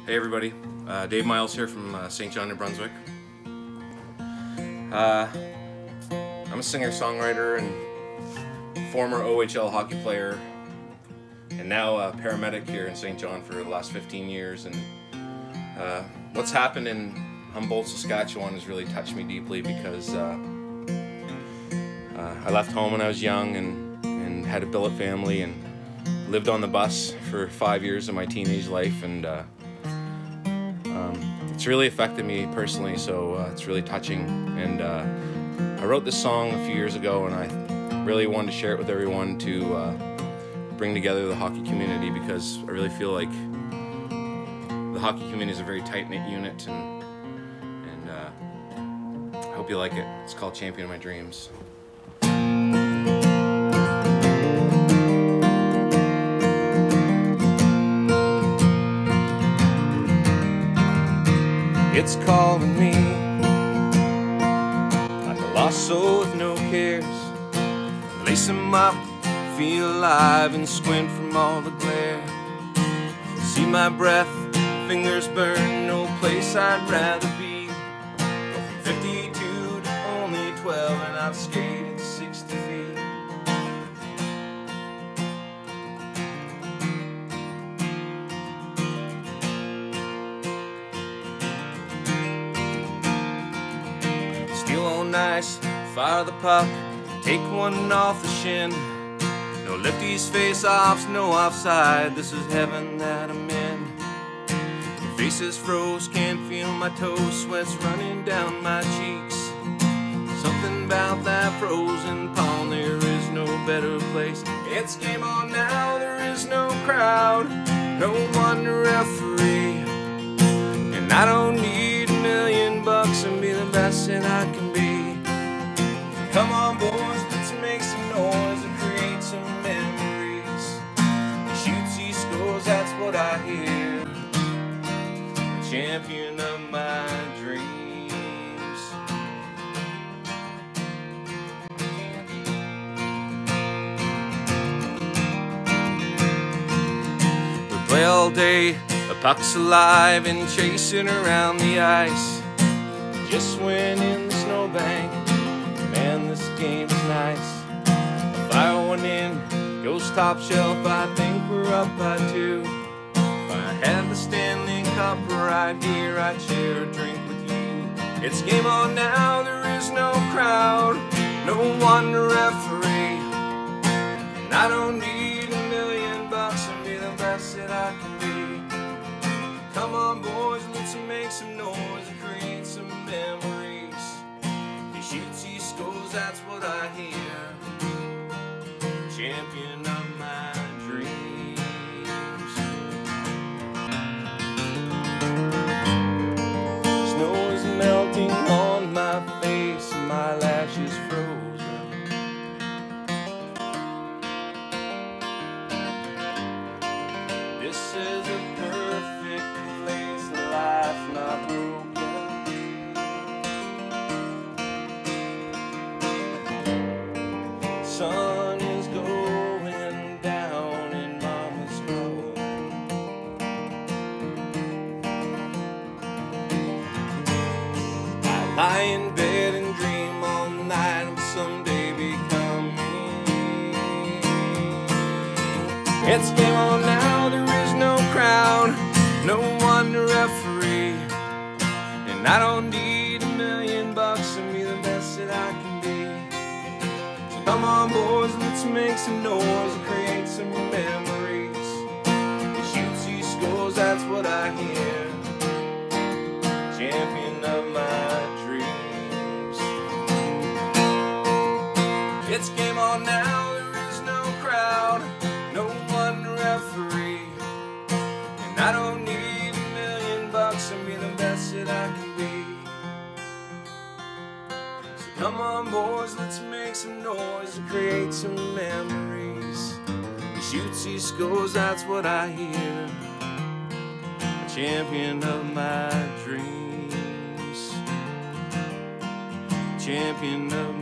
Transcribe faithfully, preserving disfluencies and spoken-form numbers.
Hey everybody, uh, Dave Myles here from uh, Saint John, New Brunswick. Uh, I'm a singer-songwriter and former O H L hockey player, and now a paramedic here in Saint John for the last fifteen years. And uh, what's happened in Humboldt, Saskatchewan has really touched me deeply because uh, uh, I left home when I was young and, and had a billet family and lived on the bus for five years of my teenage life, and uh, um, it's really affected me personally, so uh, it's really touching. And uh, I wrote this song a few years ago, and I really wanted to share it with everyone to uh, bring together the hockey community, because I really feel like the hockey community is a very tight-knit unit, and, and uh, I hope you like it. It's called Champion of My Dreams. It's calling me like a lost soul with no cares. Lace 'em up, feel alive, and squint from all the glare. See my breath, fingers burn, no place I'd rather be. Go from fifty-two to only twelve, and I've skated sixty feet. Steal on ice, fire the puck, take one off the shin. No lefties, face-offs, no offside, this is heaven that I'm in. My face is froze, can't feel my toes, sweat's running down my cheeks. Something about that frozen pond, there is no better place. It's game on now, there is no crowd, no one to referee. And I don't need a million bucks and be the best that I can be. Come on boys, let's make some noise and create some memories. Shoot, see, scores, that's what I hear. The champion of my dreams. We play all day, the puck's alive and chasing around the ice. Just went in the snowbank, man, this game is nice. Fire one in, goes top shelf, I think we're up by two. If I had the Stanley Cup right here, I'd share a drink with you. It's game on now, there is no crowd, no one to referee. And I don't need a million bucks to be the best that I can be. Come on boys, let's make some noise and create some memories. He shoots, he scores, that's what I hear. Champion of my dreams. Snow is melting on my face, my lashes frozen. This is a perfect place, life not broken. Sun is going down and mama's calling. I lie in bed and dream all night of someday becoming. It's game on now, there is no crowd, no one to referee. And I don't need a million bucks to be the best that I can be. Come on boys, let's make some noise and create some memories. He shoots, he scores, that's what I hear. Champion of my dreams. It's game on now, there is no crowd, no one to referee. And I don't need a million bucks to be the best that I can be. Come on boys, let's make some noise and create some memories. He shoots, he scores, that's what I hear. A champion of my dreams. Champion of